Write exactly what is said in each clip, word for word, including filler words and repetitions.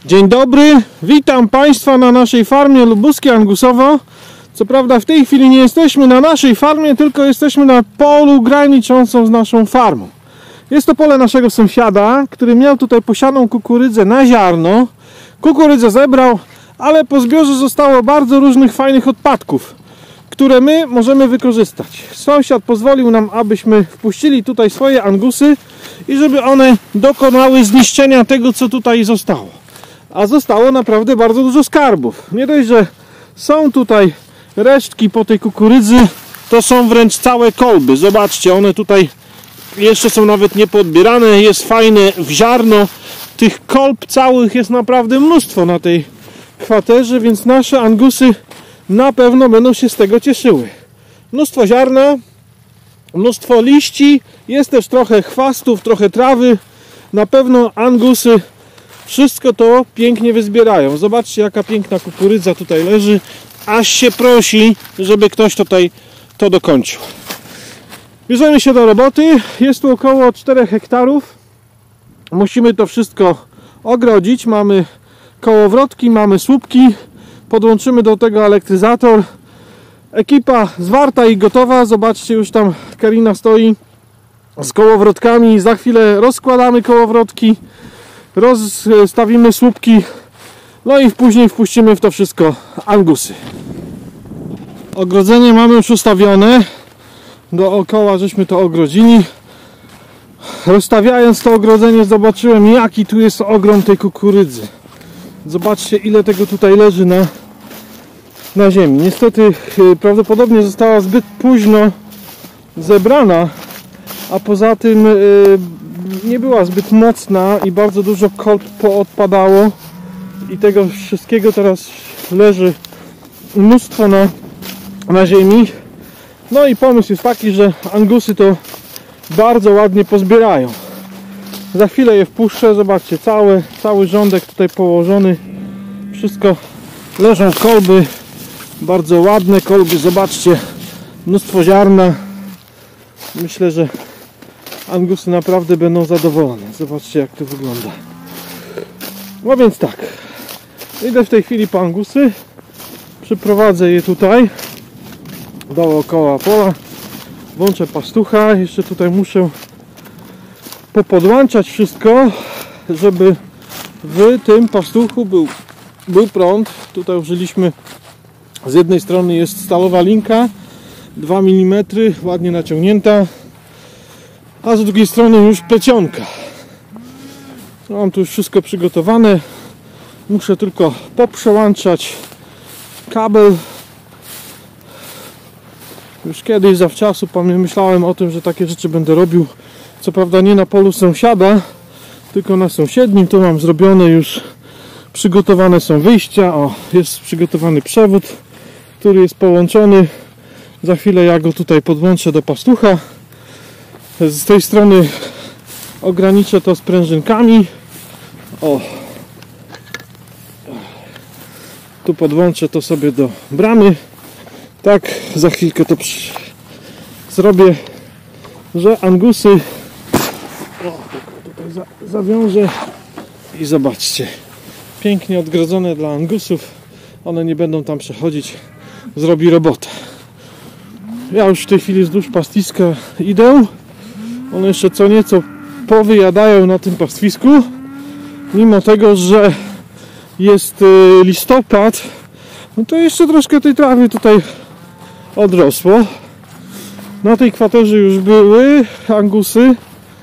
Dzień dobry, witam Państwa na naszej farmie Lubuskie Angusowo. Co prawda w tej chwili nie jesteśmy na naszej farmie, tylko jesteśmy na polu graniczącą z naszą farmą. Jest to pole naszego sąsiada, który miał tutaj posianą kukurydzę na ziarno. Kukurydzę zebrał, ale po zbiorze zostało bardzo różnych fajnych odpadków, które my możemy wykorzystać. Sąsiad pozwolił nam, abyśmy wpuścili tutaj swoje angusy i żeby one dokonały zniszczenia tego, co tutaj zostało. A zostało naprawdę bardzo dużo skarbów. Nie dość, że są tutaj resztki po tej kukurydzy, to są wręcz całe kolby. Zobaczcie, one tutaj jeszcze są nawet niepodbierane. Jest fajne w ziarno. Tych kolb całych jest naprawdę mnóstwo na tej kwaterze, więc nasze angusy na pewno będą się z tego cieszyły. Mnóstwo ziarna, mnóstwo liści, jest też trochę chwastów, trochę trawy. Na pewno angusy wszystko to pięknie wyzbierają. Zobaczcie, jaka piękna kukurydza tutaj leży. Aż się prosi, żeby ktoś tutaj to dokończył. Bierzemy się do roboty. Jest tu około czterech hektarów. Musimy to wszystko ogrodzić. Mamy kołowrotki, mamy słupki. Podłączymy do tego elektryzator. Ekipa zwarta i gotowa. Zobaczcie, już tam Karina stoi z kołowrotkami. Za chwilę rozkładamy kołowrotki, rozstawimy słupki, no i później wpuścimy w to wszystko angusy. Ogrodzenie mamy już ustawione. Dookoła żeśmy to ogrodzili. Rozstawiając to ogrodzenie, zobaczyłem, jaki tu jest ogrom tej kukurydzy. Zobaczcie, ile tego tutaj leży na, na ziemi. Niestety prawdopodobnie została zbyt późno zebrana, a poza tym yy, nie była zbyt mocna i bardzo dużo kolb poodpadało i tego wszystkiego teraz leży mnóstwo na, na ziemi. No i pomysł jest taki, że angusy to bardzo ładnie pozbierają. Za chwilę je wpuszczę. Zobaczcie, cały, cały rządek tutaj położony. Wszystko leżą kolby, bardzo ładne kolby. Zobaczcie, mnóstwo ziarna. Myślę, że angusy naprawdę będą zadowolone. Zobaczcie, jak to wygląda. No więc tak, idę w tej chwili po angusy, przyprowadzę je tutaj dookoła pola, włączę pastucha. Jeszcze tutaj muszę popodłączać wszystko, żeby w tym pastuchu był, był prąd. Tutaj użyliśmy, z jednej strony jest stalowa linka dwa milimetry, ładnie naciągnięta, a z drugiej strony już plecionka. Mam tu już wszystko przygotowane. Muszę tylko poprzełączać kabel. Już kiedyś zawczasu myślałem o tym, że takie rzeczy będę robił. Co prawda nie na polu sąsiada, tylko na sąsiednim. To mam zrobione już. Przygotowane są wyjścia. O, jest przygotowany przewód, który jest połączony. Za chwilę ja go tutaj podłączę do pastucha. Z tej strony ograniczę to sprężynkami. O, tu podłączę to sobie do bramy. Tak, za chwilkę to przy... zrobię, że angusy, o, tutaj za, zawiążę i zobaczcie, pięknie odgrodzone dla angusów. One nie będą tam przechodzić. Zrobi robotę. Ja już w tej chwili wzdłuż pastwiska idę. One jeszcze co nieco powyjadają na tym pastwisku. Mimo tego, że jest listopad, no to jeszcze troszkę tej trawy tutaj odrosło. Na tej kwaterze już były angusy.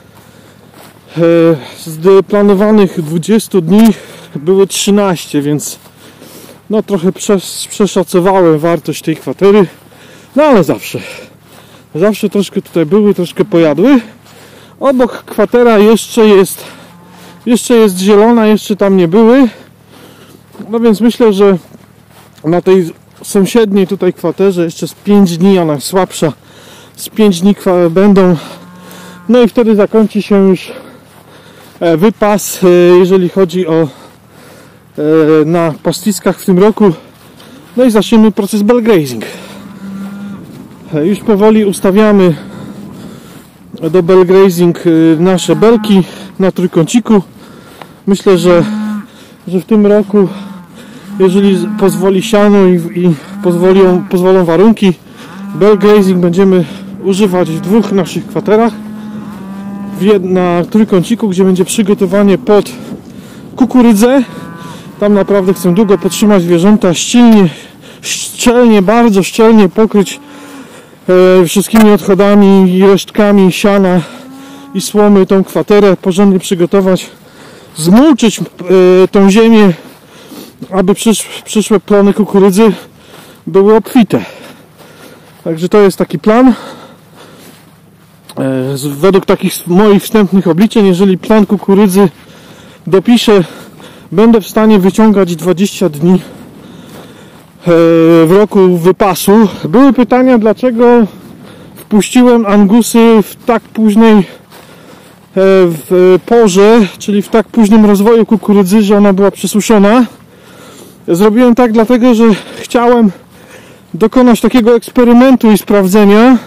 Z planowanych dwudziestu dni były trzynaście, więc no trochę przeszacowałem wartość tej kwatery. No ale zawsze zawsze troszkę tutaj były, troszkę pojadły. Obok kwatera jeszcze jest jeszcze jest zielona, jeszcze tam nie były. No więc myślę, że na tej sąsiedniej tutaj kwaterze jeszcze z pięć dni, ona słabsza, z pięć dni będą. No i wtedy zakończy się już wypas, jeżeli chodzi o na pastwiskach w tym roku. No i zaczniemy proces belgrazing. Już powoli ustawiamy do belgrazing nasze belki na trójkąciku. Myślę, że że w tym roku, jeżeli pozwoli siano i, i pozwolą, pozwolą warunki, bell grazing będziemy używać w dwóch naszych kwaterach. W jed, na trójkąciku, gdzie będzie przygotowanie pod kukurydzę. Tam naprawdę chcę długo podtrzymać zwierzęta, szczelnie, szczelnie, bardzo szczelnie pokryć e, wszystkimi odchodami i resztkami siana i słomy tą kwaterę, porządnie przygotować, zmulczyć e, tą ziemię, aby przysz, przyszłe plony kukurydzy były obfite. Także to jest taki plan. E, według takich moich wstępnych obliczeń, jeżeli plan kukurydzy dopiszę, będę w stanie wyciągać dwadzieścia dni w roku wypasu. Były pytania, dlaczego wpuściłem angusy w tak późnej w porze, czyli w tak późnym rozwoju kukurydzy, że ona była przesuszona. Zrobiłem tak dlatego, że chciałem dokonać takiego eksperymentu i sprawdzenia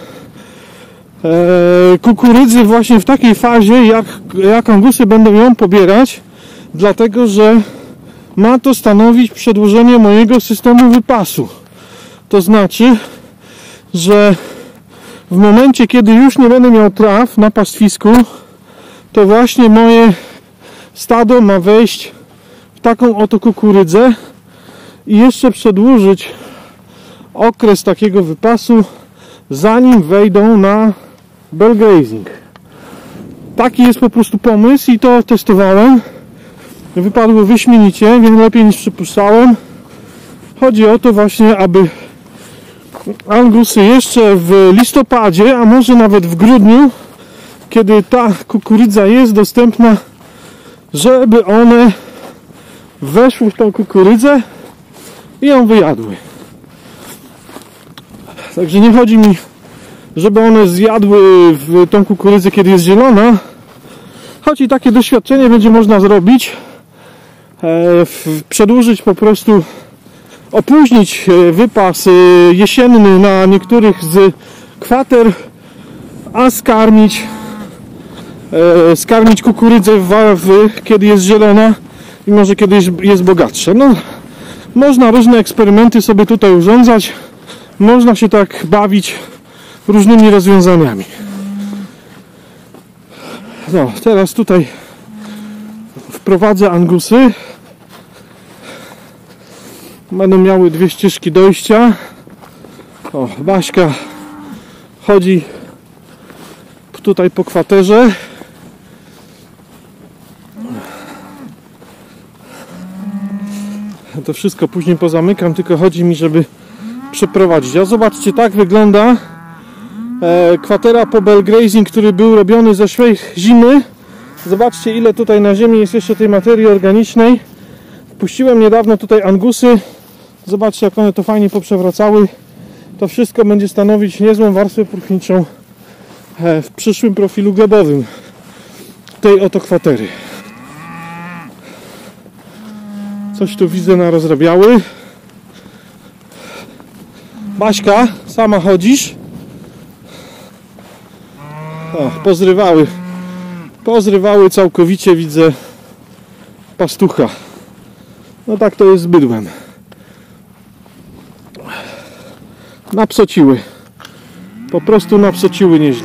kukurydzy właśnie w takiej fazie, jak, jak angusy będą ją pobierać, dlatego że ma to stanowić przedłużenie mojego systemu wypasu. To znaczy, że w momencie, kiedy już nie będę miał traw na pastwisku, to właśnie moje stado ma wejść w taką oto kukurydzę i jeszcze przedłużyć okres takiego wypasu, zanim wejdą na bell grazing. Taki jest po prostu pomysł i to testowałem. Wypadło wyśmienicie, wiele lepiej niż przypuszczałem. Chodzi o to właśnie, aby angusy jeszcze w listopadzie, a może nawet w grudniu, kiedy ta kukurydza jest dostępna, żeby one weszły w tą kukurydzę i ją wyjadły. Także nie chodzi mi, żeby one zjadły w tą kukurydzę, kiedy jest zielona, choć i takie doświadczenie będzie można zrobić. Przedłużyć po prostu, opóźnić wypas jesienny na niektórych z kwater, a skarmić skarmić kukurydzę w, w, kiedy jest zielona i może kiedy jest bogatsza. No, można różne eksperymenty sobie tutaj urządzać, można się tak bawić różnymi rozwiązaniami. No, teraz tutaj wprowadzę angusy. Będą miały dwie ścieżki dojścia. O, Baśka chodzi tutaj po kwaterze. To wszystko później pozamykam, tylko chodzi mi, żeby przeprowadzić. A zobaczcie, tak wygląda e, kwatera po bell grazing, który był robiony zeszłej zimy. Zobaczcie, ile tutaj na ziemi jest jeszcze tej materii organicznej. Wpuściłem niedawno tutaj angusy. Zobaczcie, jak one to fajnie poprzewracały. To wszystko będzie stanowić niezłą warstwę próchniczą w przyszłym profilu glebowym tej oto kwatery. Coś tu widzę narozrabiały. Baśka, sama chodzisz? O, pozrywały. Pozrywały całkowicie, widzę, pastucha. No tak to jest z bydłem. Napsociły. Po prostu napsociły nieźle.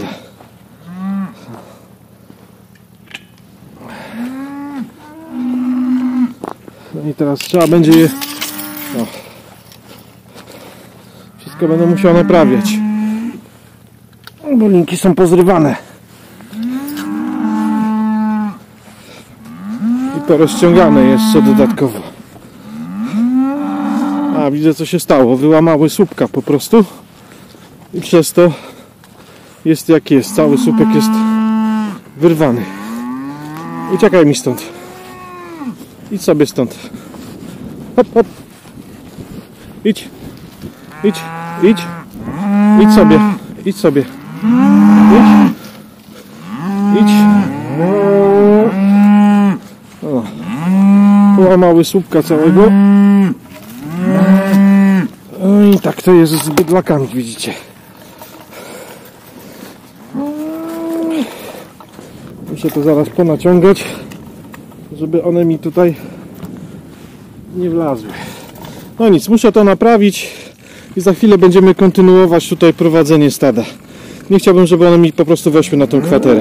No i teraz trzeba będzie je... O. Wszystko będę musiał naprawiać. Bo linki są pozrywane. I porozciągane jeszcze dodatkowo. A, widzę, co się stało. Wyłamały słupka po prostu. I przez to jest jak jest. Cały słupek jest wyrwany. Uciekaj mi stąd. Idź sobie stąd. Hop, hop. Idź. Idź. Idź. Idź sobie. Idź sobie. Idź. Idź. O. Połamały słupka całego. I tak to jest z bydlakami, widzicie. Muszę to zaraz ponaciągać, żeby one mi tutaj nie wlazły. No nic, muszę to naprawić i za chwilę będziemy kontynuować tutaj prowadzenie stada. Nie chciałbym, żeby one mi po prostu weszły na tą kwaterę.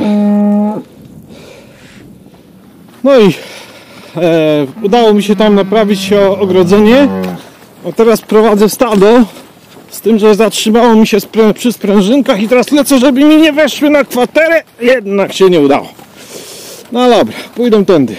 No i e, udało mi się tam naprawić ogrodzenie. A teraz prowadzę stado, z tym, że zatrzymało mi się sprę przy sprężynkach i teraz lecę, żeby mi nie weszły na kwaterę. Jednak się nie udało. No dobra, pójdą tędy.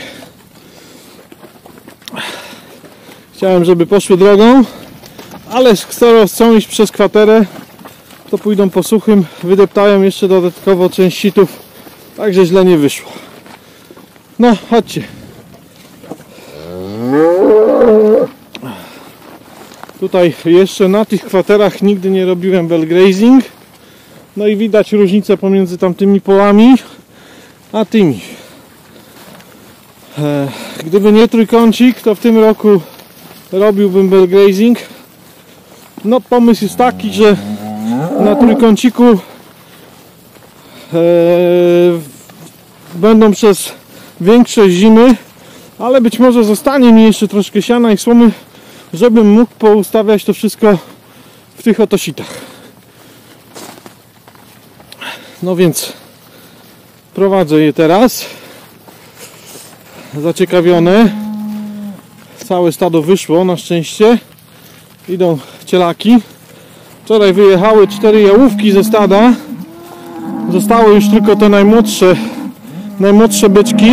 Chciałem, żeby poszły drogą, ale skoro chcą iść przez kwaterę, to pójdą po suchym. Wydeptałem jeszcze dodatkowo część sitów, także źle nie wyszło. No, chodźcie. Tutaj jeszcze na tych kwaterach nigdy nie robiłem bell grazing. No i widać różnicę pomiędzy tamtymi połami a tymi. Gdyby nie trójkącik, to w tym roku robiłbym bell grazing. No pomysł jest taki, że na trójkąciku e, będą przez większe zimy, ale być może zostanie mi jeszcze troszkę siana i słomy, żebym mógł poustawiać to wszystko w tych oto sitach. No więc prowadzę je teraz. Zaciekawione. Całe stado wyszło na szczęście. Idą cielaki. Wczoraj wyjechały cztery jałówki ze stada. Zostały już tylko te najmłodsze najmłodsze byczki.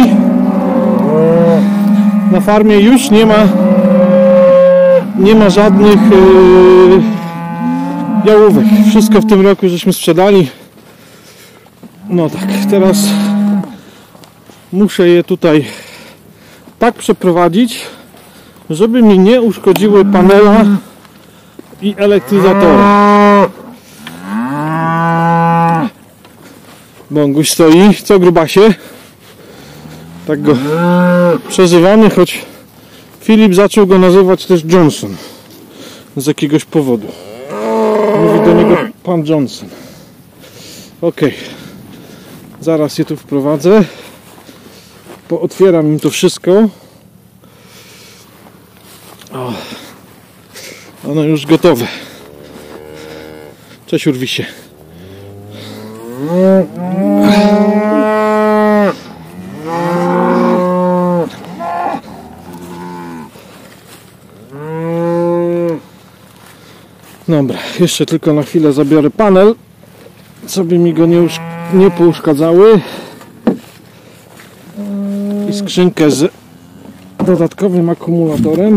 Na farmie już nie ma nie ma żadnych yy, jałówek. Wszystko w tym roku żeśmy sprzedali. No tak, teraz muszę je tutaj tak przeprowadzić, żeby mi nie uszkodziły panela i elektryzatora. Bąguś stoi, co grubasie? Tak go przezywamy, choć Filip zaczął go nazywać też Johnson z jakiegoś powodu. Mówi do niego pan Johnson. Ok, zaraz je tu wprowadzę. Pootwieram im to wszystko. O, one już gotowe. Cześć Urwisie. Dobra, jeszcze tylko na chwilę zabiorę panel, żeby mi go nie, nie pouszkadzały. I skrzynkę z dodatkowym akumulatorem.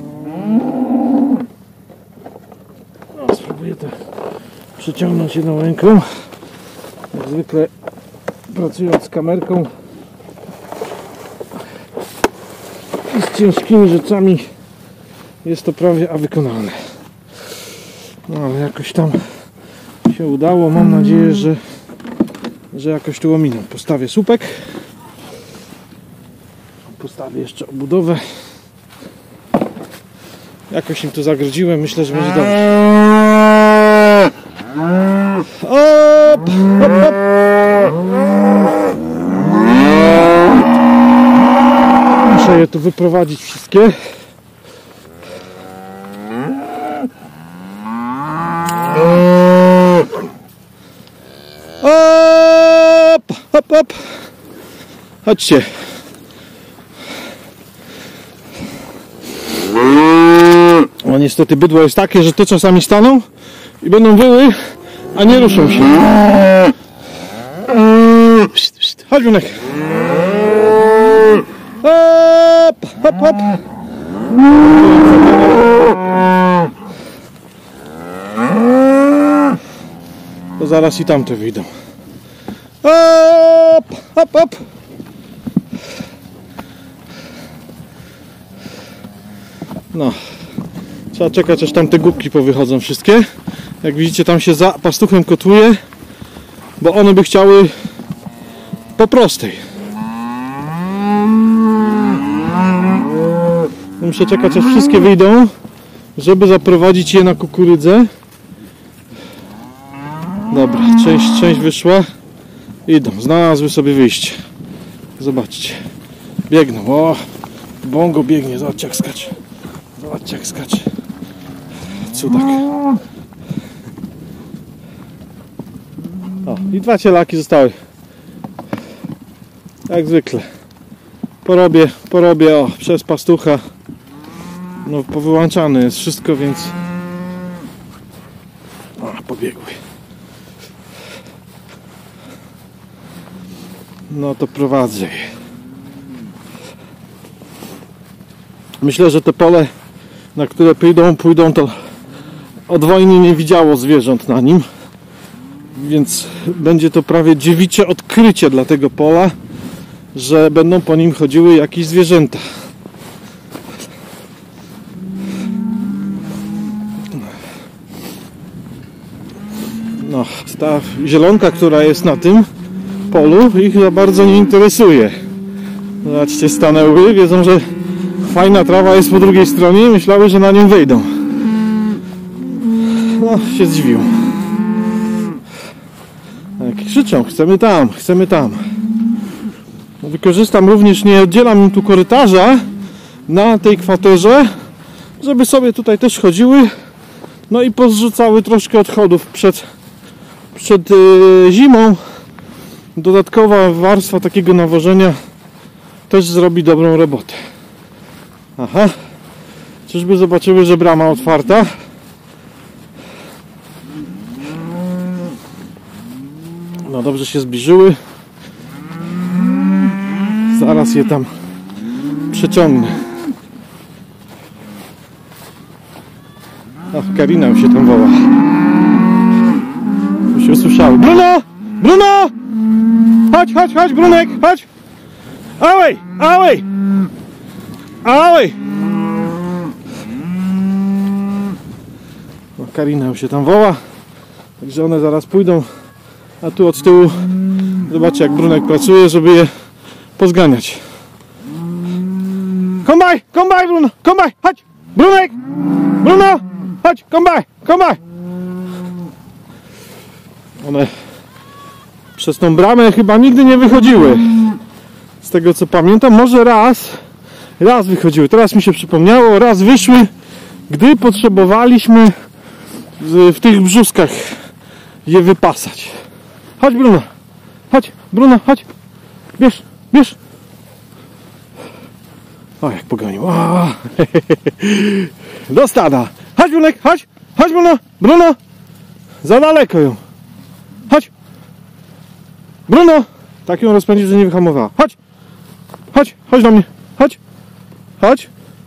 No, spróbuję to przeciągnąć jedną ręką. Jak zwykle pracując z kamerką i z ciężkimi rzeczami jest to prawie a wykonalne. No ale jakoś tam się udało. Mam nadzieję, że, że jakoś tu ominę. Postawię słupek. Postawię jeszcze obudowę. Jakoś im tu zagrodziłem. Myślę, że będzie dobrze. Op, op, op. Muszę je tu wyprowadzić wszystkie. Op, op, op. Chodźcie. O, niestety bydło jest takie, że te czasami staną i będą wyły, a nie ruszą się. Chodź, Junek. Op, op, op. To zaraz i tamte wyjdą. Op, op, op. No, trzeba czekać, aż tam te głupki powychodzą wszystkie. Jak widzicie, tam się za pastuchem kotłuje, bo one by chciały po prostej. Muszę czekać, aż wszystkie wyjdą, żeby zaprowadzić je na kukurydzę. Dobra, część, część wyszła. Idą, znalazły sobie wyjście. Zobaczcie. Biegną. O, bongo biegnie, zobaczcie jak skacze. Zobaczcie, jak skacze. Cudak. O, i dwa cielaki zostały. Jak zwykle. Porobię, porobię, o, przez pastucha. No, powyłączane jest wszystko, więc... O, pobiegły. No to prowadzę je. Myślę, że te pole, na które pójdą, pójdą, to od wojny nie widziało zwierząt na nim. Więc będzie to prawie dziewicze odkrycie dla tego pola, że będą po nim chodziły jakieś zwierzęta. No, ta zielonka, która jest na tym polu, ich za bardzo nie interesuje. Zobaczcie, stanęły, wiedzą, że fajna trawa jest po drugiej stronie i myślały, że na nią wejdą. No, się zdziwił. Tak, krzyczą, chcemy tam, chcemy tam. Wykorzystam również, nie oddzielam im tu korytarza na tej kwaterze, żeby sobie tutaj też chodziły, no i pozrzucały troszkę odchodów przed, przed yy, zimą. Dodatkowa warstwa takiego nawożenia też zrobi dobrą robotę. Aha, czyżby zobaczyły, że brama otwarta? No dobrze się zbliżyły. Zaraz je tam przeciągnę. Ach, Karina już się tam woła. Już się usłyszały. Bruno! Bruno! Chodź, chodź, chodź, Brunek, chodź! Away! Away! Away! No, Karina już się tam woła. Także one zaraz pójdą. A tu od tyłu zobaczcie, jak Brunek pracuje, żeby je pozganiać. Come by! Come by, Bruno! Come by! Chodź! Brunek! Bruno! Chodź! Come by! Come by! One przez tą bramę chyba nigdy nie wychodziły. Z tego co pamiętam, może raz raz wychodziły. Teraz mi się przypomniało, raz wyszły, gdy potrzebowaliśmy w tych brzuskach je wypasać. Chodź, Bruno! Chodź! Bruno, chodź! Bierz! Bierz! O, jak pogonił. O, do stada! Chodź, Brunek! Chodź! Chodź, Bruno! Bruno! Za daleko ją! Chodź! Bruno! Tak ją rozpędził, że nie wyhamowała. Chodź! Chodź! Chodź do mnie! Chodź! Chodź!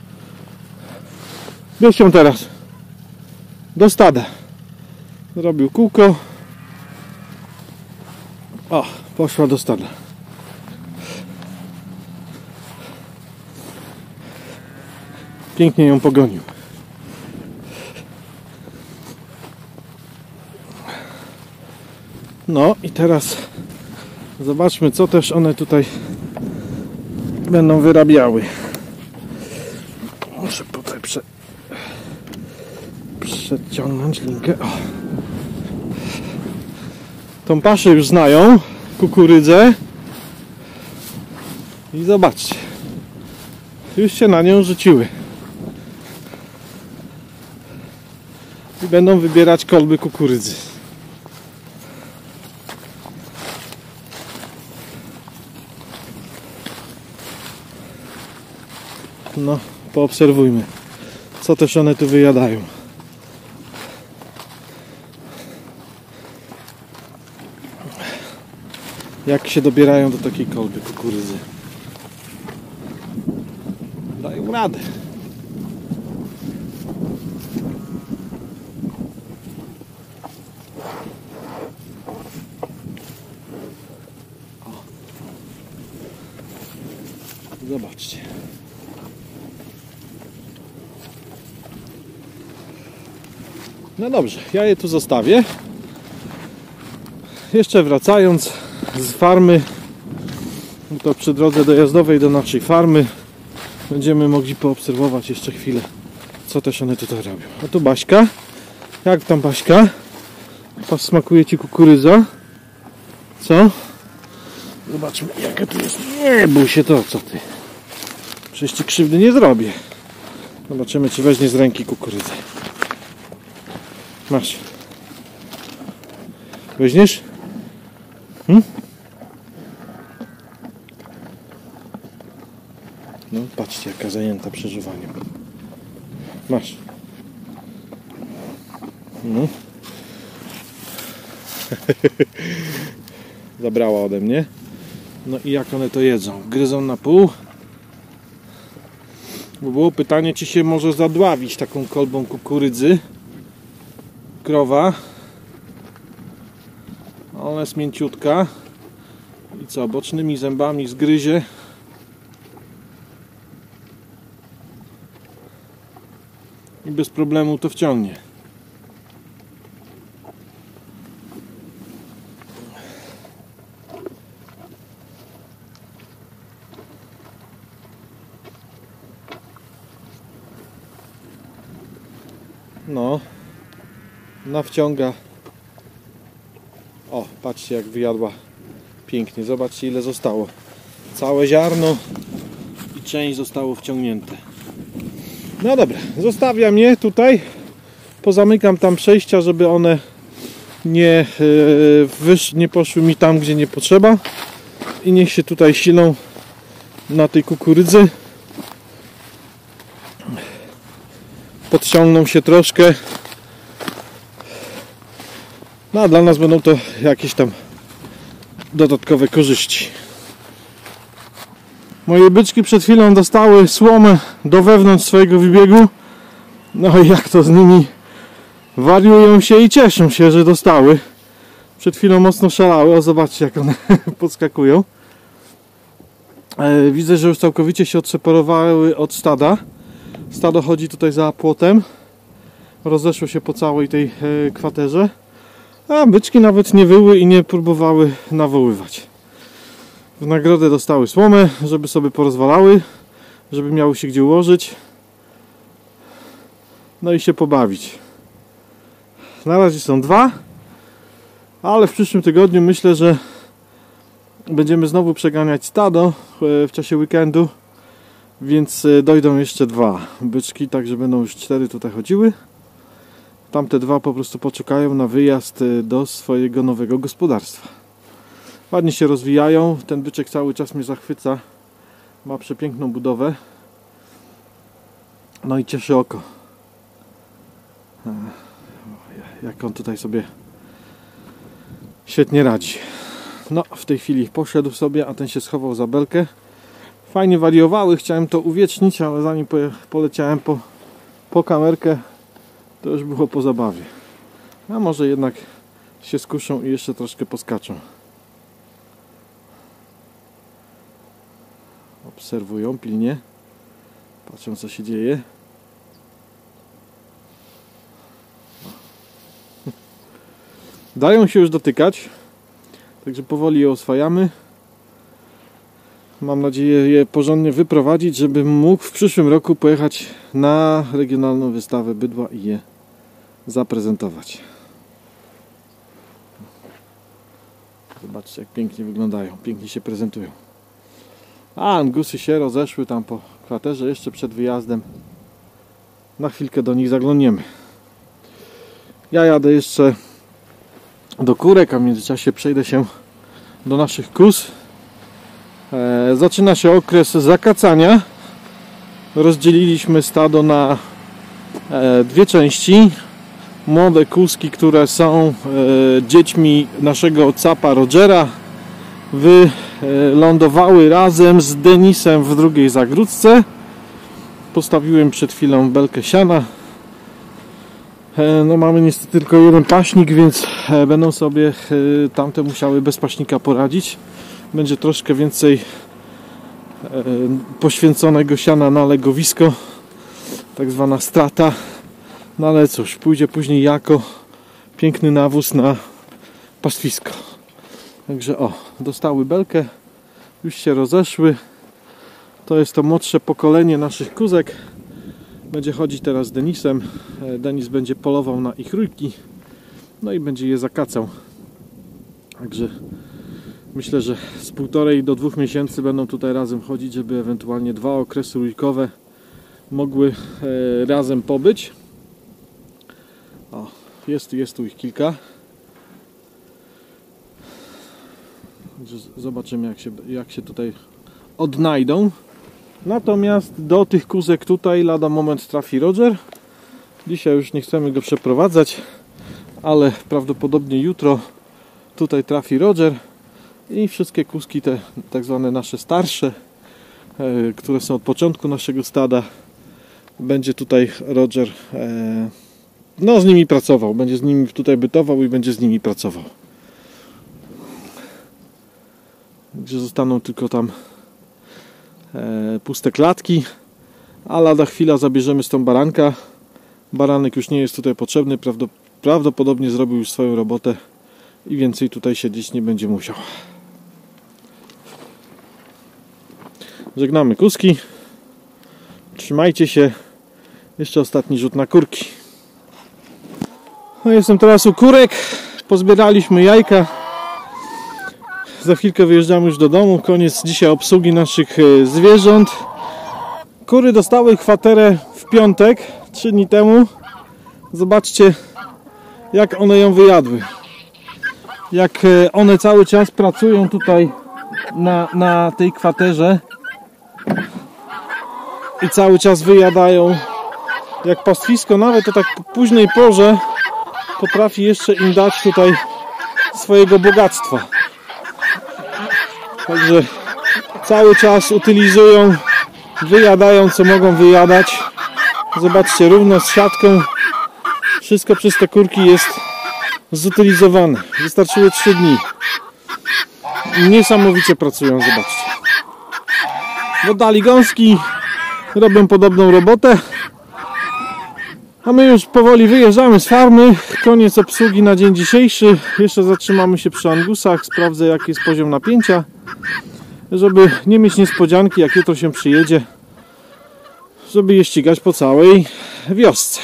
Bierz ją teraz. Do stada. Zrobił kółko. O, poszła do stada. Pięknie ją pogonił. No i teraz zobaczmy, co też one tutaj będą wyrabiały. Muszę tutaj prze... przeciągnąć linkę. O. Tą paszę już znają, kukurydzę. I zobaczcie, już się na nią rzuciły. I będą wybierać kolby kukurydzy. No, poobserwujmy, co też one tu wyjadają. Jak się dobierają do takiej kolby kukurydzy. Dają radę. Zobaczcie. No dobrze, ja je tu zostawię. Jeszcze wracając z farmy, to przy drodze dojazdowej do naszej farmy będziemy mogli poobserwować jeszcze chwilę, co też one tutaj robią. A tu Baśka. Jak tam, Baśka? Smakuje ci kukurydza? Co? Zobaczmy, jaka tu jest. Nie bój się, to co ty. Przecież ci krzywdy nie zrobię. Zobaczymy, czy weźmie z ręki kukurydzę. Masz. Weźmiesz? Hmm? No, patrzcie, jaka zajęta przeżuwaniem. Masz. No. Zabrała ode mnie. No i jak one to jedzą? Gryzą na pół? Bo było pytanie, czy się może zadławić taką kolbą kukurydzy. Krowa. Ona jest mięciutka. I co? Bocznymi zębami zgryzie. I bez problemu to wciągnie. No, nawciąga. O, patrzcie, jak wyjadła pięknie. Zobaczcie, ile zostało. Całe ziarno i część zostało wciągnięte. No dobra, zostawiam je tutaj. Pozamykam tam przejścia, żeby one nie, yy, wysz, nie poszły mi tam, gdzie nie potrzeba. I niech się tutaj silą na tej kukurydzy. Podciągną się troszkę. No a dla nas będą to jakieś tam dodatkowe korzyści. Moje byczki przed chwilą dostały słomę do wewnątrz swojego wybiegu. No i jak to z nimi wariują się i cieszą się, że dostały. Przed chwilą mocno szalały. O, zobaczcie, jak one podskakują. Widzę, że już całkowicie się odseparowały od stada. Stado chodzi tutaj za płotem. Rozeszło się po całej tej kwaterze. A byczki nawet nie wyły i nie próbowały nawoływać. W nagrodę dostały słomę, żeby sobie porozwalały, żeby miały się gdzie ułożyć. No i się pobawić. Na razie są dwa, ale w przyszłym tygodniu myślę, że będziemy znowu przeganiać stado w czasie weekendu, więc dojdą jeszcze dwa byczki, także będą już cztery tutaj chodziły. Tamte dwa po prostu poczekają na wyjazd do swojego nowego gospodarstwa. Ładnie się rozwijają. Ten byczek cały czas mnie zachwyca. Ma przepiękną budowę. No i cieszy oko. Jak on tutaj sobie świetnie radzi. No, w tej chwili poszedł sobie, a ten się schował za belkę. Fajnie wariowały. Chciałem to uwiecznić, ale zanim poleciałem po, po kamerkę, to już było po zabawie. A może jednak się skuszą i jeszcze troszkę poskaczą. Obserwują pilnie. Patrzą, co się dzieje. Dają się już dotykać. Także powoli je oswajamy. Mam nadzieję je porządnie wyprowadzić, żebym mógł w przyszłym roku pojechać na regionalną wystawę bydła i je zaprezentować. Zobaczcie, jak pięknie wyglądają, pięknie się prezentują. A angusy się rozeszły tam po kwaterze jeszcze przed wyjazdem. Na chwilkę do nich zaglądniemy. Ja jadę jeszcze do kurek, a w międzyczasie przejdę się do naszych kóz. E, zaczyna się okres zakacania. Rozdzieliliśmy stado na e, dwie części. Młode kózki, które są e, dziećmi naszego capa Rogera, wylądowały razem z Denisem w drugiej zagródce. Postawiłem przed chwilą belkę siana. E, no mamy niestety tylko jeden paśnik, więc e, będą sobie e, tamte musiały bez paśnika poradzić. Będzie troszkę więcej e, poświęconego siana na legowisko, tak zwana strata. No ale cóż, pójdzie później jako piękny nawóz na pastwisko. Także o, dostały belkę, już się rozeszły. To jest to młodsze pokolenie naszych kózek. Będzie chodzić teraz z Denisem. Denis będzie polował na ich rójki. No i będzie je zakacał. Także myślę, że z półtorej do dwóch miesięcy będą tutaj razem chodzić, żeby ewentualnie dwa okresy rójkowe mogły e, razem pobyć. O, jest, jest tu ich kilka. Zobaczymy, jak się, jak się tutaj odnajdą. Natomiast do tych kózek tutaj lada moment trafi Roger. Dzisiaj już nie chcemy go przeprowadzać, ale prawdopodobnie jutro tutaj trafi Roger i wszystkie kózki, te tak zwane nasze starsze, e, które są od początku naszego stada, będzie tutaj Roger e, no z nimi pracował, będzie z nimi tutaj bytował i będzie z nimi pracował. Gdzie zostaną tylko tam e, puste klatki, a lada chwila zabierzemy z tą baranka. Baranek już nie jest tutaj potrzebny, prawdopodobnie zrobił już swoją robotę i więcej tutaj siedzieć nie będzie musiał. Żegnamy kuski. Trzymajcie się. Jeszcze ostatni rzut na kurki. No, jestem teraz u kurek. Pozbieraliśmy jajka. Za chwilkę wyjeżdżamy już do domu. Koniec dzisiaj obsługi naszych zwierząt. Kury dostały kwaterę w piątek, trzy dni temu. Zobaczcie, jak one ją wyjadły. Jak one cały czas pracują tutaj na, na tej kwaterze i cały czas wyjadają. Jak pastwisko, nawet o tak późnej porze, potrafi jeszcze im dać tutaj swojego bogactwa. Także cały czas utylizują, wyjadają co mogą wyjadać. Zobaczcie, równo z siatką wszystko przez te kurki jest zutylizowane. Wystarczyły trzy dni. Niesamowicie pracują, zobaczcie. Dodali gąski, robią podobną robotę. A my już powoli wyjeżdżamy z farmy. Koniec obsługi na dzień dzisiejszy. Jeszcze zatrzymamy się przy angusach. Sprawdzę, jaki jest poziom napięcia, żeby nie mieć niespodzianki, jak jutro się przyjedzie, żeby je ścigać po całej wiosce.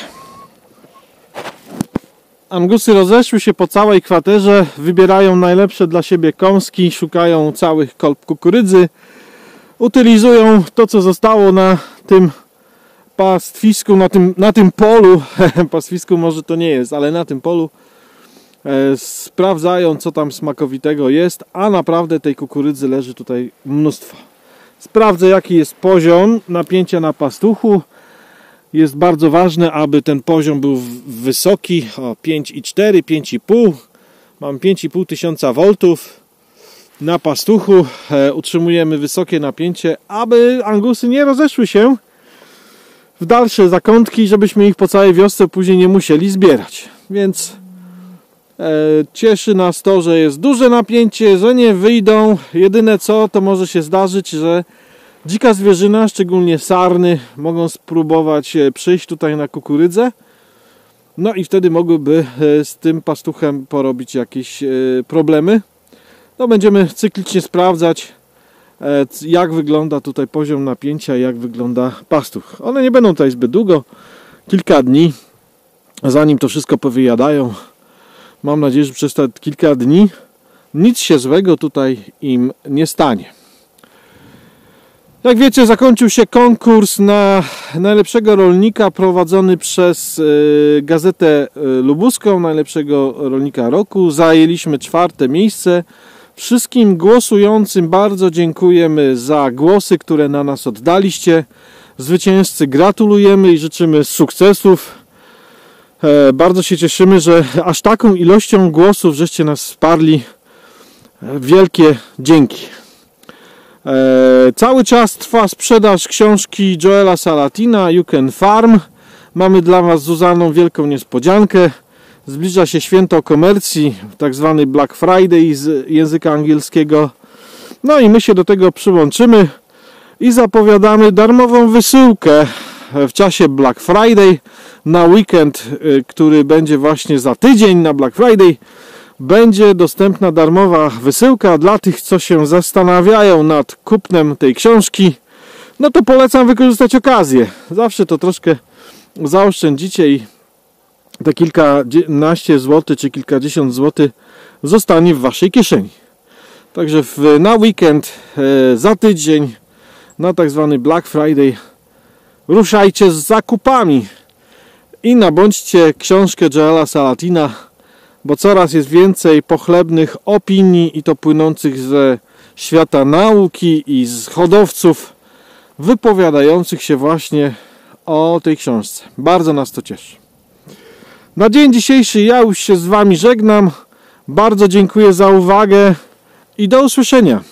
Angusy rozeszły się po całej kwaterze, wybierają najlepsze dla siebie kąski, szukają całych kolb kukurydzy, utylizują to, co zostało na tym pastwisku, na tym, na tym polu, pastwisku może to nie jest, ale na tym polu e, sprawdzają, co tam smakowitego jest, a naprawdę tej kukurydzy leży tutaj mnóstwo. Sprawdzę, jaki jest poziom napięcia na pastuchu. Jest bardzo ważne, aby ten poziom był wysoki, o pięć i cztery, pięć i pół. Mam pięć i pół tysiąca voltów na pastuchu. E, utrzymujemy wysokie napięcie, aby angusy nie rozeszły się w dalsze zakątki, żebyśmy ich po całej wiosce później nie musieli zbierać. Więc e, cieszy nas to, że jest duże napięcie, że nie wyjdą. Jedyne co, to może się zdarzyć, że dzika zwierzyna, szczególnie sarny, mogą spróbować przyjść tutaj na kukurydzę. No i wtedy mogłyby z tym pastuchem porobić jakieś problemy. No będziemy cyklicznie sprawdzać, jak wygląda tutaj poziom napięcia, jak wygląda pastuch. One nie będą tutaj zbyt długo, kilka dni, zanim to wszystko powyjadają. Mam nadzieję, że przez te kilka dni nic się złego tutaj im nie stanie. Jak wiecie, zakończył się konkurs na najlepszego rolnika prowadzony przez Gazetę Lubuską, najlepszego rolnika roku. Zajęliśmy czwarte miejsce. Wszystkim głosującym bardzo dziękujemy za głosy, które na nas oddaliście. Zwycięzcy gratulujemy i życzymy sukcesów. Bardzo się cieszymy, że aż taką ilością głosów żeście nas wsparli. Wielkie dzięki. E, cały czas trwa sprzedaż książki Joela Salatina You Can Farm. Mamy dla Was z Zuzaną wielką niespodziankę. Zbliża się święto komercji, tak zwany Black Friday z języka angielskiego. No i my się do tego przyłączymy i zapowiadamy darmową wysyłkę w czasie Black Friday na weekend, który będzie właśnie za tydzień na Black Friday. Będzie dostępna darmowa wysyłka dla tych, co się zastanawiają nad kupnem tej książki. No to polecam wykorzystać okazję. Zawsze to troszkę zaoszczędzicie i te kilkanaście złotych czy kilkadziesiąt złotych zostanie w Waszej kieszeni. Także w, na weekend, e, za tydzień, na tak zwany Black Friday ruszajcie z zakupami i nabądźcie książkę Joela Salatina, bo coraz jest więcej pochlebnych opinii i to płynących ze świata nauki i z hodowców wypowiadających się właśnie o tej książce. Bardzo nas to cieszy. Na dzień dzisiejszy ja już się z Wami żegnam. Bardzo dziękuję za uwagę i do usłyszenia.